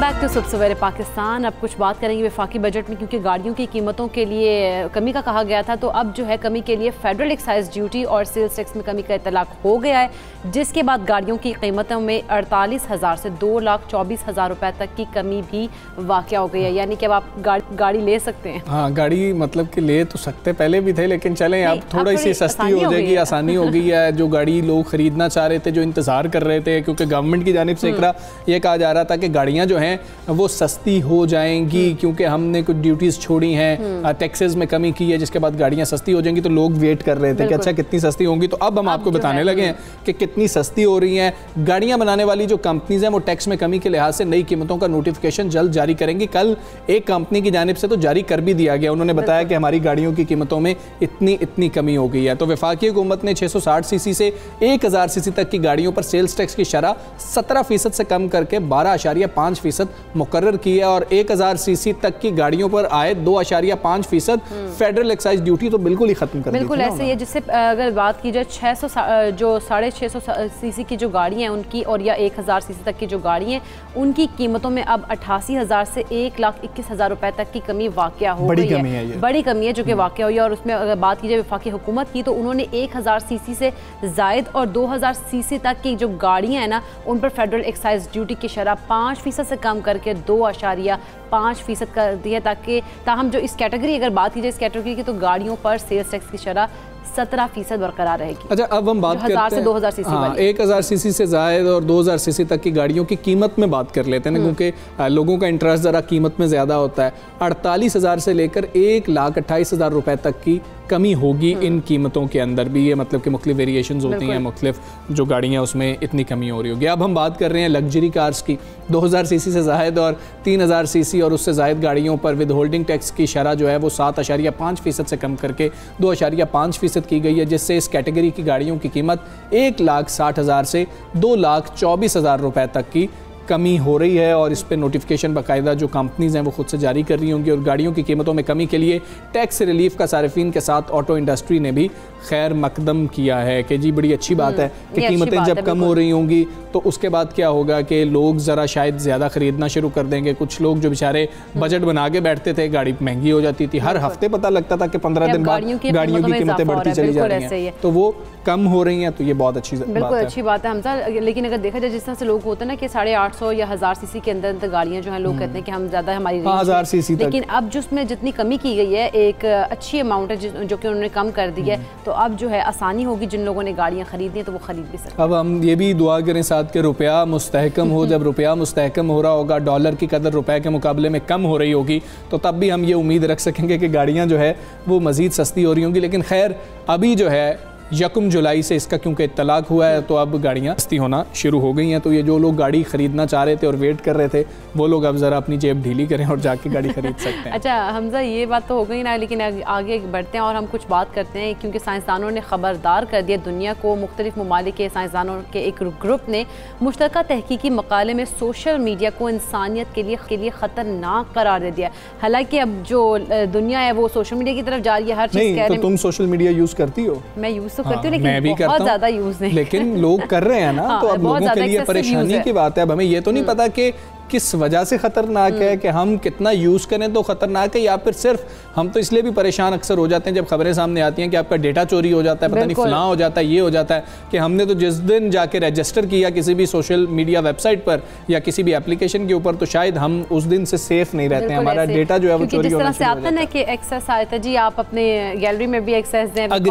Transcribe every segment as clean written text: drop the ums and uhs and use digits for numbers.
Back to सुबह सवेरे पाकिस्तान। अब कुछ बात करेंगे वफाकी बजट में, क्योंकि गाड़ियों की कीमतों के लिए कमी का कहा गया था, तो अब जो है कमी के लिए फेडरल एक्साइज ड्यूटी और सेल्स टैक्स में कमी का इतलाक हो गया है, जिसके बाद गाड़ियों की कीमतों में 48,000 से 2,24,000 रुपए तक की कमी भी वाक़या हो गई है। यानी कि अब आप गाड़ी ले सकते हैं। हाँ, गाड़ी मतलब कि ले तो सकते पहले भी थे, लेकिन चलें अब थोड़ी सी सस्ती हो जाएगी, आसानी हो गई है। जो गाड़ी लोग खरीदना चाह रहे थे, जो इंतज़ार कर रहे थे, क्योंकि गवर्नमेंट की जानिब से ये कहा जा रहा था कि गाड़ियाँ जो हैं वो सस्ती हो जाएंगी, क्योंकि हमने कुछ ड्यूटीज़ छोड़ी हैं, टैक्सेस में कमी की है, जिसके बाद गाड़ियाँ सस्ती हो जाएंगी। तो लोग वेट कर रहे थे कि अच्छा कितनी सस्ती होंगी। तो अब हम आपको बताने लगे हैं कि कितनी सस्ती हो रही हैं। गाड़ियाँ बनाने वाली जो कंपनीज हैं वो टैक्स में कमी के लिहाज से नई कीमतों का नोटिफिकेशन जल्द जारी करेंगी। कल एक कंपनी की जानिब से तो जारी कर भी दिया गया, उन्होंने बताया कि हमारी गाड़ियों की कीमतों में इतनी कमी हो गई है। तो वफाकी हुकूमत ने 660 सीसी से 1000 सीसी तक की गाड़ियों पर सेल्स टैक्स की शरह 17% से कम करके 12.5% मुकर्रर की है, और 1000 सीसी तक की गाड़ियों पर आए 2.5% फेडरल एक्साइज ड्यूटी तो बिल्कुल ही खत्म कर दी। बिल्कुल ऐसे ही है, जिससे अगर बात की जाए 600 जो 650 सीसी की जो गाड़ी हैं उनकी, और या 1000 सीसी तक की जो गाड़ी हैं उनकी कीमतों में अब 88,000 से 1,21,000 रुपए तक की कमी वाक़या हो गई है। बड़ी कमी है जो कि वाक़या हुई है। और उसमें अगर बात की जाए वफाकी हुकूमत की, तो उन्होंने 1000 सीसी से जायद और 2000 सीसी तक की जो गाड़ियाँ हैं ना, उन पर फेडरल एक्साइज ड्यूटी की शरह 5% से कम करके 2.5% कर दी है, ताकि ताहम जो इस कैटेगरी अगर बात की जाए इस कैटेगरी की, तो गाड़ियों पर सेल्स टैक्स की शरह 17% बरकरार रहेगी। अच्छा, अब हम बात करते हैं 2000 सीसी वाली। 1000 सीसी से जायद और 2000 सीसी तक की गाड़ियों की कीमत में बात कर लेते हैं ना, क्योंकि लोगों का इंटरेस्ट ज़रा कीमत में ज़्यादा होता है। 48,000 से लेकर 1,28,000 रुपए तक की कमी होगी इन कीमतों के अंदर भी। ये मतलब कि मुख्तलिफ वेरिएशंस होती हैं, मुख्तलिफ जो गाड़ियाँ उसमें इतनी कमी हो रही होगी। अब हम बात कर रहे हैं लग्जरी कार्स की। 2000 सीसी से जायद और 3000 सीसी और उससे जायद गाड़ियों पर विद होल्डिंग टैक्स की शरह जो है वो 7.5% से कम करके 2.5% की गई है, जिससे इस कैटेगरी की गाड़ियों की कीमत 1,60,000 से 2,24,000 रुपए तक की कमी हो रही है। और इस पर नोटिफिकेशन बाकायदा जो कंपनीज हैं वो खुद से जारी कर रही होंगी। और गाड़ियों की कीमतों में कमी के लिए टैक्स रिलीफ का सारिफिन के साथ ऑटो इंडस्ट्री ने भी खैर मकदम किया है कि जी बड़ी अच्छी बात है कि कीमतें जब कम हो रही होंगी तो उसके बाद क्या होगा कि लोग ज़रा शायद ज़्यादा ख़रीदना शुरू कर देंगे। कुछ लोग जो बेचारे बजट बना के बैठते थे, गाड़ी महंगी हो जाती थी, हर हफ्ते पता लगता था कि 15 दिन बाद गाड़ियों की कीमतें बढ़ती चली जा रही हैं, तो वो कम हो रही हैं। तो ये बहुत अच्छी बात है हमजा। लेकिन अगर देखा जाए जिस तरह से लोग होते हैं ना कि 850 या 1000 सीसी के अंदर गाड़ियाँ जो हैं, लोग कहते हैं कि हम ज़्यादा हमारी 1000 सीसी, लेकिन अब जिसमें जितनी कमी की गई है एक अच्छी अमाउंट है जो कि उन्होंने कम कर दी है, तो अब जो है आसानी होगी जिन लोगों ने गाड़ियाँ खरीदी हैं तो वो खरीद भी सकते हैं। अब हम ये भी दुआ करें साथ के रुपया मुस्तहकम हो। जब रुपया मुस्तहकम हो रहा होगा, डॉलर की कदर रुपये के मुकाबले में कम हो रही होगी, तो तब भी हम ये उम्मीद रख सकेंगे कि गाड़ियाँ जो है वो मज़ीद सस्ती हो रही होंगी। लेकिन खैर अभी जो है 1 जुलाई से इसका क्योंकि इत्तलाक हुआ है, तो अब गाड़ियाँ सस्ती होना शुरू हो गई हैं। तो ये जो लोग गाड़ी ख़रीदना चाह रहे थे और वेट कर रहे थे, वो लोग अब ज़रा अपनी जेब ढीली करें और जाके गाड़ी खरीद सकते हैं। अच्छा हमजा, ये बात तो हो गई ना, लेकिन आगे बढ़ते हैं और हम कुछ बात करते हैं, क्योंकि साइंसदानों ने ख़बरदार कर दिया दुनिया को। मुख्तलिफ ममालिक के साइंसदानों के एक ग्रुप ने मुश्तरका तहकीकी मकाले में सोशल मीडिया को इंसानियत के लिए ख़तरनाक करार दे दिया। हालांकि अब जो दुनिया है वो सोशल मीडिया की तरफ जा रही है, हर चीज़ कह रहे हैं। तुम सोशल मीडिया यूज़ करती हो? मैं यूज़ तो करती हूँ, लेकिन बहुत ज़्यादा यूज़ नहीं, लेकिन लोग कर रहे हैं ना। तो अब लोगों के लिए परेशानी की बात है। अब हमें ये तो नहीं पता कि किस वजह से ख़तरनाक है, कि हम कितना यूज़ करें तो ख़तरनाक है, या फिर सिर्फ हम तो इसलिए भी परेशान अक्सर हो जाते हैं जब खबरें सामने आती हैं कि आपका डेटा चोरी हो जाता है, पता नहीं फलां हो जाता है, ये हो जाता है, कि हमने तो जिस दिन जाके रजिस्टर किया किसी भी सोशल मीडिया वेबसाइट पर या किसी भी एप्लीकेशन के ऊपर, तो शायद हम उस दिन से सेफ नहीं रहते हैं, हमारा डेटा जो है वो चोरी होना शुरू हो जाता है। कि एक्सेस आता है जी, आप अपने गैलरी में भी एक्सेस दें, एग्री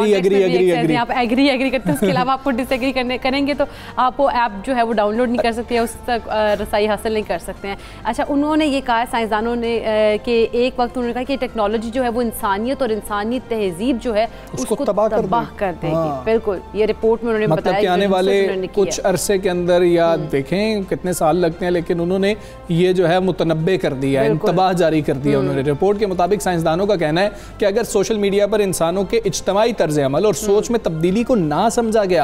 आप एग्री करते हैं, उसके अलावा आपको डिसएग्री करेंगे तो आप वो ऐप जो है वो डाउनलोड नहीं कर सकते, उस तक रसाई हासिल नहीं कर सकते हैं। अच्छा, उन्होंने ये कहा साइंसदानों ने कि एक वक्त उन्होंने कहा कि टेक्नोलॉजी जो है वो इंसानियत और इंसानी तहजीब जो है उसको तबाह कर देगी। हाँ। बिल्कुल, ये रिपोर्ट में उन्होंने बताया कि आने वाले कुछ अरसे के अंदर, या देखें कितने साल लगते हैं, लेकिन उन्होंने ये जो है मुतनब्बे कर दिया है, तबाह जारी कर दिया उन्होंने। रिपोर्ट के मुताबिक साइंसदानों का कहना है कि अगर सोशल मीडिया पर इंसानों के इज्तमाई तर्ज अमल और सोच में तब्दीली को ना समझा गया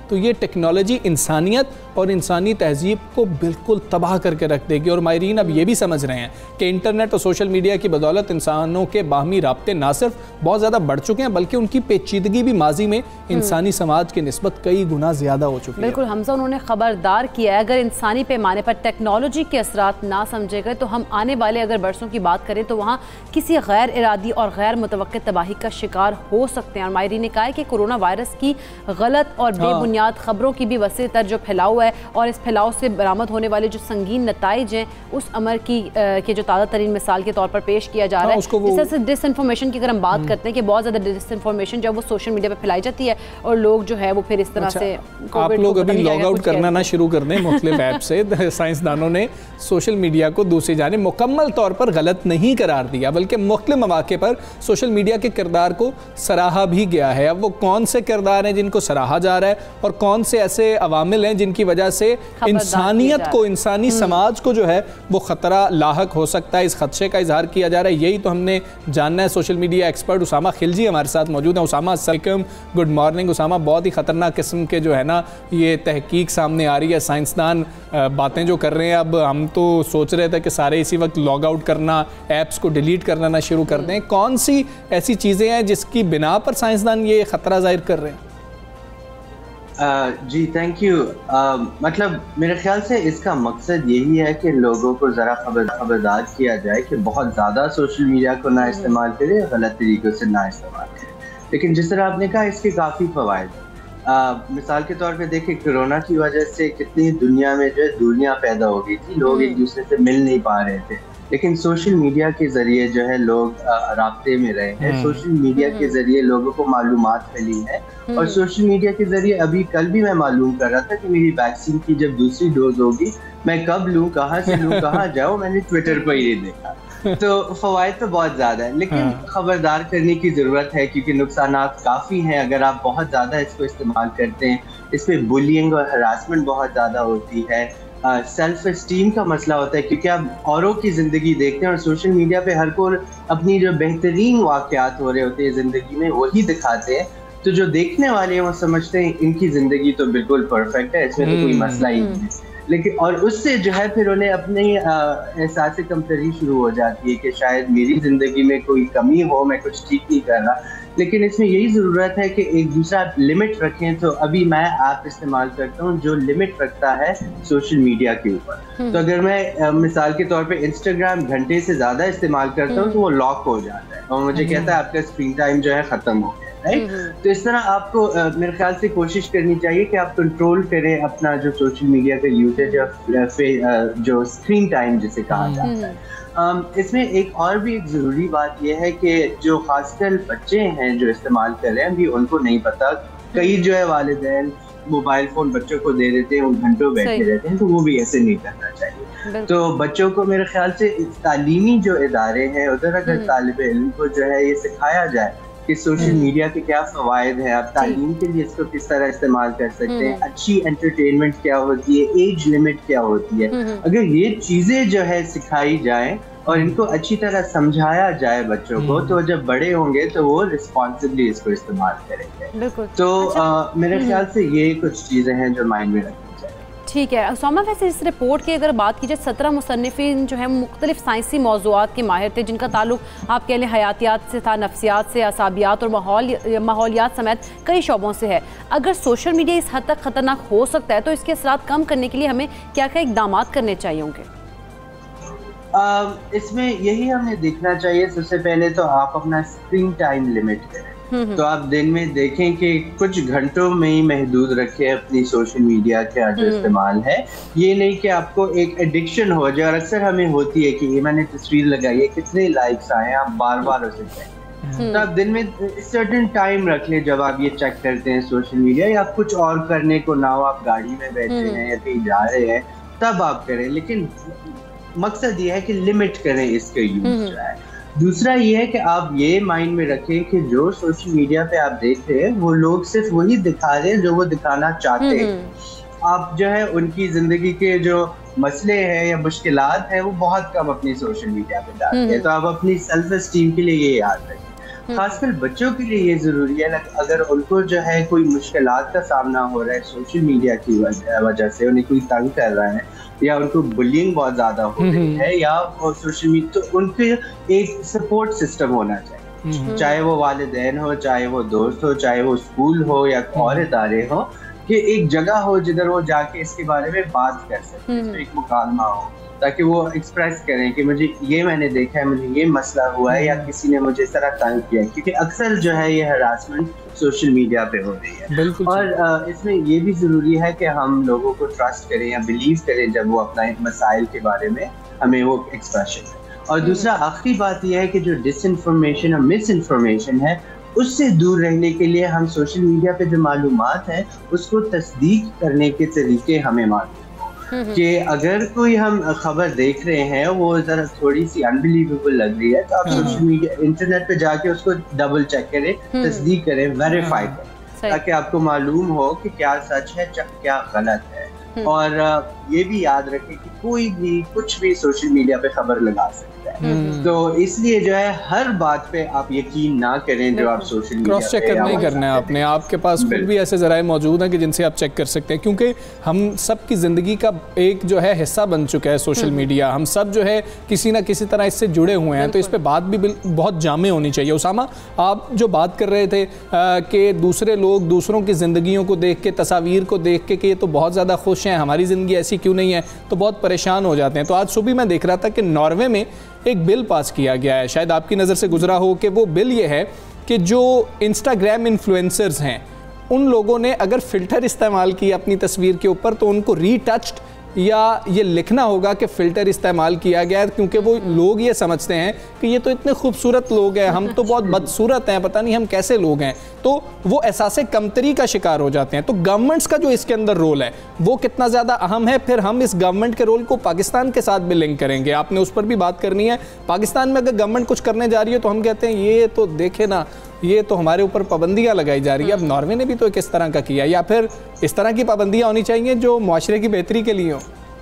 तो ये टेक्नोलॉजी इंसानियत और इंसानी तहजीब को बिल्कुल तबाह करके रख देगी। और मायरीन अब ये भी समझ रहे हैं कि इंटरनेट और सोशल मीडिया की बदौलत इंसानों के बाहमी राब्ते ना सिर्फ बहुत ज़्यादा बढ़ चुके हैं बल्कि उनकी पेचीदगी भी माजी में इंसानी समाज के निस्बत कई गुना ज़्यादा हो चुकी है। बिल्कुल हमजा, उन्होंने खबरदार किया है अगर इंसानी पैमाने पर टेक्नोलॉजी के असरात ना समझे गए तो हम आने वाले अगर बरसों की बात करें तो वहाँ किसी गैर इरादी और गैर मुतवक्किल तबाही का शिकार हो सकते हैं। और माहिरीन ने कहा है कि कोरोना वायरस की गलत और बेबुनियाद खबरों की भी वसी तर जो फैलाव है और इस फैलाव से बरामद होने वाले जो संगीन नताइज हैं उस अमर की के जो ताज़ा तरीन मिसाल के तौर पर पेश किया जा रहा है। इस तरह से डिसइंफॉर्मेशन की अगर हम बात करते हैं कि बहुत ज़्यादा डिसइंफॉर्मेशन जब वो सोशल मीडिया पर फैलाई जाती है और लोग जो है वो फिर इस तरह से आप लोग अभी लॉग आउट करना ना शुरू कर दें मुख्तलिफ ऐप से। साइंसदानों ने सोशल मीडिया को दूसरी जानिब मुकम्मल तौर पर गलत नहीं करार दिया बल्कि मुख्तलिफ मौके पर सोशल मीडिया के किरदार को सराहा भी गया है। अब वो कौन से किरदार हैं जिनको सराहा जा रहा है और कौन से ऐसे अवामिल हैं जिनकी वजह से इंसानियत को, इंसानी समाज को जो है वो ख़तरा लाहक हो सकता है, इस खदशे का इजहार किया जा रहा है। यही तो हमने जानना है। Social media expert Usama Khilji हमारे साथ मौजूद हैं। उसामा अस्सलाम, गुड मॉर्निंग। उसामा, बहुत ही ख़तरनाक किस्म के जो है ना ये तहकीक सामने आ रही है, साइंसदान बातें जो कर रहे हैं। अब हम तो सोच रहे थे कि सारे इसी वक्त लॉग आउट करना, ऐप्स को डिलीट करना ना शुरू कर दें। कौन सी ऐसी चीज़ें हैं जिसकी बिना पर साइंसदान ये ख़तरा जाहिर कर रहे हैं? जी थैंक यू। मतलब मेरे ख्याल से इसका मकसद यही है कि लोगों को ज़रा खबरदार किया जाए कि बहुत ज़्यादा सोशल मीडिया को ना इस्तेमाल करें, गलत तरीक़ों से ना इस्तेमाल करें। लेकिन जिस तरह आपने कहा इसके काफ़ी फ़वाइद हैं। मिसाल के तौर पे देखें, कोरोना की वजह से कितनी दुनिया में जो है दूरियां पैदा हो गई थी, लोग एक दूसरे से मिल नहीं पा रहे थे, लेकिन सोशल मीडिया के ज़रिए जो है लोग राब्ते में रहे हैं। सोशल मीडिया के ज़रिए लोगों को मालूमात मिली है और सोशल मीडिया के ज़रिए अभी कल भी मैं मालूम कर रहा था कि मेरी वैक्सीन की जब दूसरी डोज होगी मैं कब लूँ, कहाँ से लूँ, कहाँ जाऊँ, मैंने ट्विटर पर ही देखा। तो फवायद तो बहुत ज़्यादा है लेकिन खबरदार करने की ज़रूरत है क्योंकि नुकसानात काफ़ी हैं अगर आप बहुत ज़्यादा इसको इस्तेमाल करते हैं। इसमें बुलिंग और हरासमेंट बहुत ज़्यादा होती है, सेल्फ एस्टीम का मसला होता है क्योंकि आप औरों की ज़िंदगी देखते हैं और सोशल मीडिया पे हर कोई अपनी जो बेहतरीन वाक़यात हो रहे होते हैं ज़िंदगी में वही दिखाते हैं, तो जो देखने वाले हैं वो समझते हैं इनकी ज़िंदगी तो बिल्कुल परफेक्ट है, इसमें तो कोई मसला ही नहीं है। लेकिन और उससे जो है फिर उन्हें अपने एहसास कमतरी शुरू हो जाती है कि शायद मेरी ज़िंदगी में कोई कमी हो, मैं कुछ ठीक नहीं कर रहा। लेकिन इसमें यही ज़रूरत है कि एक दूसरा लिमिट रखें। तो अभी मैं ऐप इस्तेमाल करता हूँ जो लिमिट रखता है सोशल मीडिया के ऊपर। तो अगर मैं मिसाल के तौर पे इंस्टाग्राम घंटे से ज़्यादा इस्तेमाल करता हूँ तो वो लॉक हो जाता है और मुझे कहता है आपका स्क्रीन टाइम जो है ख़त्म हो गया। तो इस तरह आपको मेरे ख्याल से कोशिश करनी चाहिए कि आप कंट्रोल करें अपना जो सोशल मीडिया का यूसेज या जो स्क्रीन टाइम जिसे कहा जाता है। इसमें एक और भी एक ज़रूरी बात यह है कि जो खासकर बच्चे हैं जो इस्तेमाल कर रहे हैं अभी उनको नहीं पता, कई जो है वालिदैन मोबाइल फ़ोन बच्चों को दे देते हैं, उन घंटों बैठे रहते हैं, तो वो भी ऐसे नहीं करना चाहिए। तो बच्चों को मेरे ख्याल से तालीमी जो इदारे हैं उधर अगर तालिब इल्म को जो है ये सिखाया जाए कि सोशल मीडिया के क्या फ़वाइद हैं, आप तालीम के लिए इसको किस तरह इस्तेमाल कर सकते हैं, अच्छी एंटरटेनमेंट क्या होती है, एज लिमिट क्या होती है, अगर ये चीज़ें जो है सिखाई जाए और इनको अच्छी तरह समझाया जाए बच्चों को, तो जब बड़े होंगे तो वो रिस्पॉन्सिबली इसको इस्तेमाल करेंगे। तो मेरे ख्याल से ये कुछ चीज़ें हैं जो माइंड में रखनी चाहिए। ठीक है उसामा, वैसे इस रिपोर्ट की अगर बात की जाए 17 मुसन्निफिन जो है मुख्तलिफ साइंसी मौज़ूआत के माहिर थे जिनका ताल्लुक आप कह लें हयातियात से था, नफ्सियात से, असाबियात और माहौलियात समेत कई शोबों से है। अगर सोशल मीडिया इस हद तक ख़तरनाक हो सकता है तो इसके असरात कम करने के लिए हमें क्या क्या इक़दाम करने चाहिए होंगे? इसमें यही हमें देखना चाहिए, सबसे पहले तो आप अपना स्क्रीन टाइम लिमिट करें। तो आप दिन में देखें कि कुछ घंटों में ही महदूद रखें अपनी सोशल मीडिया का जो इस्तेमाल है। ये नहीं कि आपको एक एडिक्शन हो जाए, और अक्सर हमें होती है कि ये मैंने तस्वीर लगाई है, कितने लाइक्स आए, आप बार बार उसे चेक। तो आप दिन में सर्टेन टाइम रख लें जब आप ये चेक करते हैं सोशल मीडिया, या कुछ और करने को ना हो, आप गाड़ी में बैठे हैं या कहीं जा रहे हैं तब आप करें, लेकिन मकसद ये है कि लिमिट करें इसके यूज जो है। दूसरा ये है कि आप ये माइंड में रखें कि जो सोशल मीडिया पे आप देख रहे हैं वो लोग सिर्फ वही दिखा रहे हैं जो वो दिखाना चाहते हैं। आप जो है उनकी जिंदगी के जो मसले हैं या मुश्किलात हैं वो बहुत कम अपनी सोशल मीडिया पे डालते हैं। तो आप अपनी सेल्फ एस्टीम के लिए ये याद रखें। खासकर बच्चों के लिए ये जरूरी है, अगर उनको जो है कोई मुश्किलात का सामना हो रहा है सोशल मीडिया की वजह से, उन्हें कोई तंग कर रहा है या उनको बुलिंग बहुत ज्यादा हो रही है या सोशल मीडिया, तो उनके एक सपोर्ट सिस्टम होना चाहिए, चाहे वो वालिदैन हो, चाहे वो दोस्त हो, चाहे वो स्कूल हो या और इदारे हो, कि एक जगह हो जिधर वो जाके इसके बारे में बात कर सके, तो एक मुकालमा हो, ताकि वो एक्सप्रेस करें कि मुझे ये मैंने देखा है, मुझे ये मसला हुआ है या किसी ने मुझे इस तरह तंग किया, क्योंकि अक्सर जो है ये हरासमेंट सोशल मीडिया पे हो रही है। और इसमें ये भी जरूरी है कि हम लोगों को ट्रस्ट करें या बिलीव करें जब वो अपना मसाइल के बारे में हमें वो एक्सप्रेशन है। और दूसरा आखिरी बात यह है कि जो डिसइंफॉर्मेशन और मिस इन्फॉर्मेशन है उससे दूर रहने के लिए हम सोशल मीडिया पे जो मालूमात है उसको तस्दीक करने के तरीके हमें मालूम कि अगर कोई हम खबर देख रहे हैं वो जरा थोड़ी सी अनबिलीवेबल लग रही है, तो आप सोशल मीडिया इंटरनेट पे जाके उसको डबल चेक करें, तस्दीक करें, वेरीफाई करें, ताकि आपको मालूम हो कि क्या सच है क्या गलत है। और ये भी याद रखें कि कोई भी कुछ भी सोशल मीडिया पे खबर लगा सकता है, तो इसलिए जो है हर बात पे आप यकीन ना करें जो आप सोशल मीडिया क्रॉस चेक नहीं करना है आपने, आपके पास खुद भी ऐसे ज़राए मौजूद हैं कि जिनसे आप चेक कर सकते हैं, क्योंकि हम सब की ज़िंदगी का एक जो है हिस्सा बन चुका है सोशल मीडिया, हम सब जो है किसी ना किसी तरह इससे जुड़े हुए हैं, तो इस पर बात भी बहुत जामे होनी चाहिए। उसामा, आप जो बात कर रहे थे कि दूसरे लोग दूसरों की ज़िंदगियों को देख के, तस्वीर को देख के कि ये तो बहुत ज़्यादा खुश हैं, हमारी ज़िंदगी ऐसी क्यों नहीं है, तो बहुत परेशान हो जाते हैं। तो आज सुबह मैं देख रहा था कि नॉर्वे में एक बिल पास किया गया है, शायद आपकी नज़र से गुजरा हो, कि वो बिल ये है कि जो इंस्टाग्राम इन्फ्लुएंसर्स हैं उन लोगों ने अगर फ़िल्टर इस्तेमाल किया अपनी तस्वीर के ऊपर तो उनको रीटच्ड या ये लिखना होगा कि फ़िल्टर इस्तेमाल किया गया है, क्योंकि वो लोग ये समझते हैं कि ये तो इतने खूबसूरत लोग हैं, हम तो बहुत बदसूरत हैं, पता नहीं हम कैसे लोग हैं, तो वो एहसास कमतरी का शिकार हो जाते हैं। तो गवर्नमेंट्स का जो इसके अंदर रोल है वो कितना ज़्यादा अहम है, फिर हम इस गवर्नमेंट के रोल को पाकिस्तान के साथ भी लिंक करेंगे, आपने उस पर भी बात करनी है। पाकिस्तान में अगर गवर्नमेंट कुछ करने जा रही है तो हम कहते हैं ये तो देखे ना, ये तो हमारे ऊपर पाबंदियाँ लगाई जा रही है। अब नॉर्वे ने भी तो किस तरह का किया, या फिर इस तरह की पाबंदियाँ होनी चाहिए जो मुआशरे की बेहतरी के लिए हो?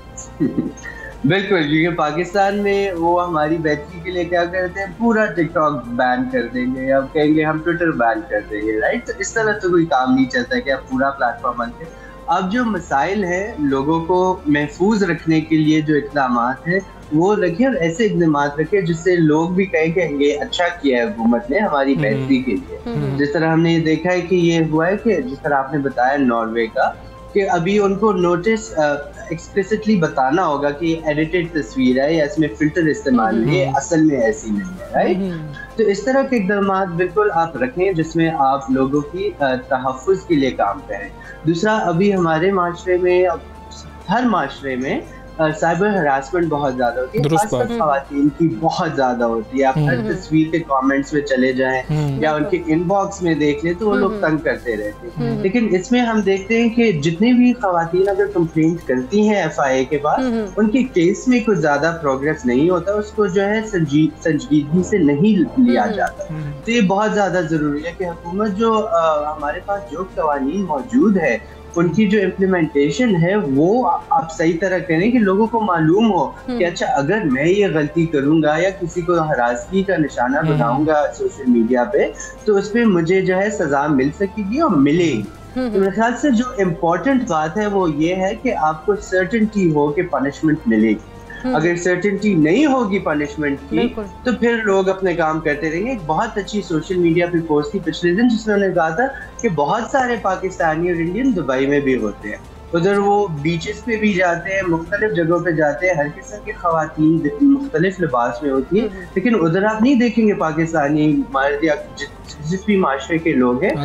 बिल्कुल, क्योंकि पाकिस्तान में वो हमारी बेहतरी के लिए क्या करते हैं, पूरा टिकटॉक बैन कर देंगे या कहेंगे हम ट्विटर बैन कर देंगे, राइट। तो इस तरह तो कोई काम नहीं चलता कि आप पूरा प्लेटफॉर्म बंद करें। अब जो मसाइल है लोगों को महफूज रखने के लिए जो इक़दामात हैं वो रखिए, और ऐसे इक़दामात रखिए जिससे लोग भी कहें कि ये अच्छा किया है हुकूमत ने हमारी बेहतरी के लिए। जिस तरह हमने देखा है कि ये हुआ है कि जिस तरह आपने बताया नॉर्वे का, कि अभी उनको नोटिस एक्सप्लिसिटली बताना होगा कि एडिटेड तस्वीर है या इसमें फिल्टर इस्तेमाल है, ये असल में ऐसी नहीं है, राइट। तो इस तरह के इक़दामात बिल्कुल आप रखें जिसमें आप लोगों की तहफ़्फ़ुज़ के लिए काम करें। दूसरा, अभी हमारे माशरे में, हर माशरे में साइबर हरासमेंट बहुत ज्यादा होती है, खासकर ख़वातीन की बहुत ज्यादा होती है। आप हर तस्वीर के कमेंट्स में चले जाएं या उनके इनबॉक्स में देख लें तो वो लोग तंग करते रहते हैं। लेकिन इसमें हम देखते हैं कि जितनी भी ख़वातीन अगर कंप्लेंट करती हैं FIA के बाद, उनके केस में कुछ ज्यादा प्रोग्रेस नहीं होता, उसको जो है संजीदगी से नहीं लिया जाता। तो ये बहुत ज्यादा जरूरी है कि हुकूमत जो हमारे पास जो कवानीन मौजूद है उनकी जो इम्प्लीमेंटेशन है वो आप सही तरह करें कि लोगों को मालूम हो कि अच्छा अगर मैं ये गलती करूंगा या किसी को हरासगी का निशाना बनाऊंगा सोशल मीडिया पे तो उस पर मुझे जो है सजा मिल सकेगी और मिलेगी। तो मेरे ख्याल से जो इम्पोर्टेंट बात है वो ये है कि आपको सर्टेनिटी हो कि पनिशमेंट मिलेगी। अगर सर्टेनिटी नहीं होगी पनिशमेंट की तो फिर लोग अपने काम करते रहेंगे। एक बहुत अच्छी सोशल मीडिया पे पोस्ट थी पिछले दिन जिसमें उन्होंने कहा था कि बहुत सारे पाकिस्तानी और इंडियन दुबई में भी होते हैं, उधर वो बीचेस पे भी जाते हैं, मुख्तलिफ जगहों पे जाते हैं, हर किस्म की खवातीन मुख्तलिफ लिबास में होती है, लेकिन उधर आप नहीं देखेंगे पाकिस्तानी मर्द या जिस भी माशरे के लोग हैं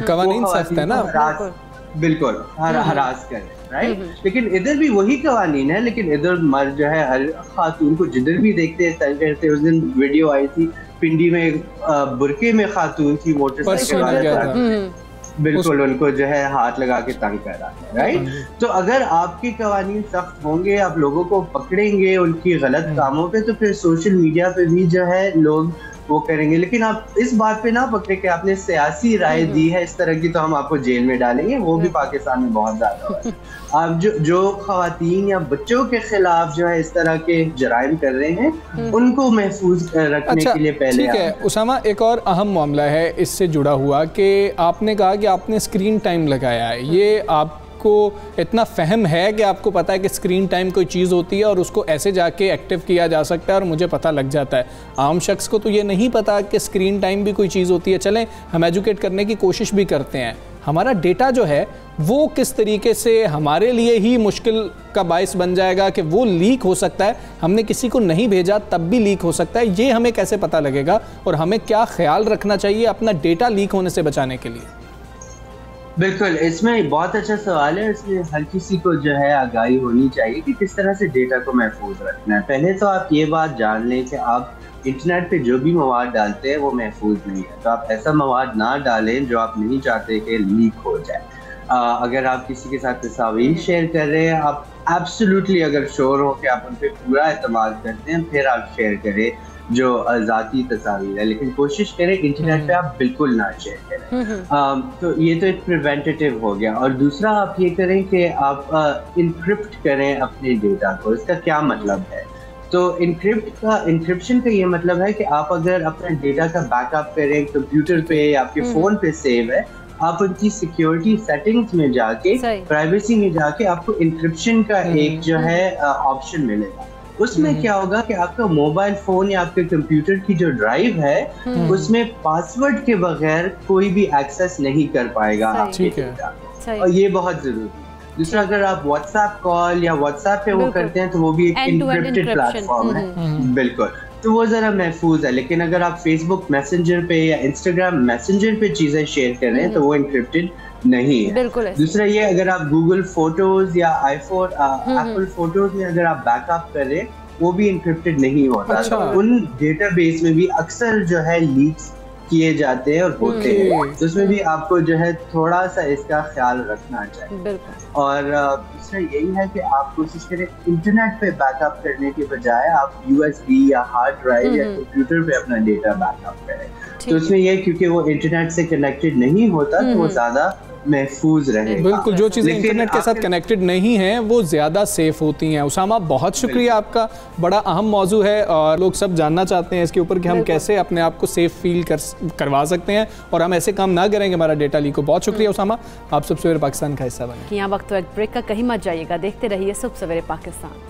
बिल्कुल हरास कर, राइट। लेकिन इधर भी वही कवानीन है, लेकिन इधर मर्द जो है हर खातून को जिधर भी देखते हैं तंग करते हैं। उस दिन वीडियो आई थी पिंडी में, बुरके में खातून की मोटरसाइकिल वाले बिल्कुल उनको जो है हाथ लगा के तंग कर रहा है, राइट। तो अगर आपके कवानीन सख्त होंगे, आप लोगों को पकड़ेंगे उनकी गलत कामों पे, तो फिर सोशल मीडिया पे भी जो है लोग वो करेंगे। लेकिन आप इस बात पे ना पकड़े कि आपने सियासी राय दी है इस तरह की तो हम आपको जेल में डालेंगे, वो भी पाकिस्तान में बहुत ज्यादा हो रहा है। आप जो खवातीन या बच्चों के खिलाफ जो है इस तरह के जराइम कर रहे हैं उनको महफूज रखने के लिए पहले ठीक है उसामा, एक और अहम मामला है इससे जुड़ा हुआ कि आपने कहा कि आपने स्क्रीन टाइम लगाया है। ये आपको इतना फहम है कि आपको पता है कि स्क्रीन टाइम कोई चीज़ होती है और उसको ऐसे जाके एक्टिव किया जा सकता है और मुझे पता लग जाता है। आम शख्स को तो ये नहीं पता कि स्क्रीन टाइम भी कोई चीज़ होती है। चलें हम एजुकेट करने की कोशिश भी करते हैं। हमारा डेटा जो है वो किस तरीके से हमारे लिए ही मुश्किल का बायस बन जाएगा कि वो लीक हो सकता है, हमने किसी को नहीं भेजा तब भी लीक हो सकता है, ये हमें कैसे पता लगेगा और हमें क्या ख्याल रखना चाहिए अपना डेटा लीक होने से बचाने के लिए? बिल्कुल, इसमें बहुत अच्छा सवाल है। इसमें हर किसी को जो है आगाही होनी चाहिए कि किस तरह से डेटा को महफूज रखना है। पहले तो आप ये बात जान लें कि आप इंटरनेट पे जो भी मवाद डालते हैं वो महफूज नहीं है, तो आप ऐसा मवाद ना डालें जो आप नहीं चाहते कि लीक हो जाए। अगर आप किसी के साथ तस्वीर शेयर कर रहे हैं, आप एब्सोल्युटली अगर श्योर हो कि आप उन पर पूरा एतमाद करते हैं, फिर आप शेयर करें जो ज़ाती तस्वीर है, लेकिन कोशिश करें इंटरनेट पे आप बिल्कुल ना शेयर करें। तो ये तो एक प्रिवेंटेटिव हो गया। और दूसरा आप ये करें कि आप इनक्रिप्ट करें अपने डेटा को। इसका क्या मतलब है? तो इंक्रिप्शन का ये मतलब है कि आप अगर अपना डेटा का बैकअप करें कंप्यूटर पे या आपके फ़ोन पे सेव है, आप उनकी सिक्योरिटी सेटिंग्स में जाके प्राइवेसी में जाके आपको इंक्रिप्शन का एक जो है ऑप्शन मिलेगा। उसमें क्या होगा कि आपका मोबाइल फोन या आपके कंप्यूटर की जो ड्राइव है उसमें पासवर्ड के बगैर कोई भी एक्सेस नहीं कर पाएगा आपके डेटा, और ये बहुत जरूरी है। दूसरा, अगर आप व्हाट्सएप कॉल या व्हाट्सएप पे वो करते हैं तो वो भी एक इनक्रिप्टेड प्लेटफॉर्म है, बिल्कुल, तो वो जरा महफूज है। लेकिन अगर आप फेसबुक मैसेंजर पे या इंस्टाग्राम मैसेंजर पे चीजें शेयर कर रहे हैं तो वो इनक्रिप्टेड नहीं है। दूसरा ये, अगर आप गूगल फोटोज या आईफोन एप्पल फोटोज में अगर आप बैकअप कर रहे, वो भी इनक्रिप्टेड नहीं होता। अच्छा। तो उन डेटाबेस में भी अक्सर जो है लीक्स किए जाते हैं और होते हैं, तो उसमें भी आपको जो है थोड़ा सा इसका ख्याल रखना चाहिए। और दूसरा यही है कि आप कोशिश करें इंटरनेट पे बैकअप करने के बजाय आप यूएसबी या हार्ड ड्राइव या कंप्यूटर पे अपना डेटा बैकअप करें। तो उसमें यह क्योंकि वो इंटरनेट से कनेक्टेड नहीं होता तो वो ज्यादा महफूज रहेगा। बिल्कुल, जो चीज़ें इंटरनेट के साथ कनेक्टेड नहीं हैं वो ज़्यादा सेफ होती हैं। उसामा, बहुत शुक्रिया आपका, बड़ा अहम मौजू है और लोग सब जानना चाहते हैं इसके ऊपर कि हम कैसे अपने आप को सेफ फील करवा सकते हैं और हम ऐसे काम ना करेंगे हमारा डेटा लीक हो। बहुत शुक्रिया उसामा, आप सब सवेरे पाकिस्तान का हिस्सा बने। यहाँ वक्त ब्रेक का, कहीं मत जाइएगा, देखते रहिए सब सवेरे पाकिस्तान।